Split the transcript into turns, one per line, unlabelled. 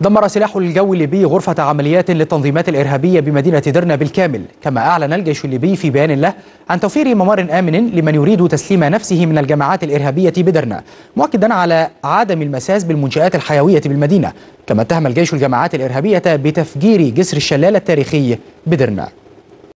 دمر سلاح الجو الليبي غرفة عمليات للتنظيمات الإرهابية بمدينة درنا بالكامل، كما أعلن الجيش الليبي في بيان له عن توفير ممر آمن لمن يريد تسليم نفسه من الجماعات الإرهابية بدرنا، مؤكدا على عدم المساس بالمنشآت الحيوية بالمدينة. كما اتهم الجيش الجماعات الإرهابية بتفجير جسر الشلال التاريخي بدرنا.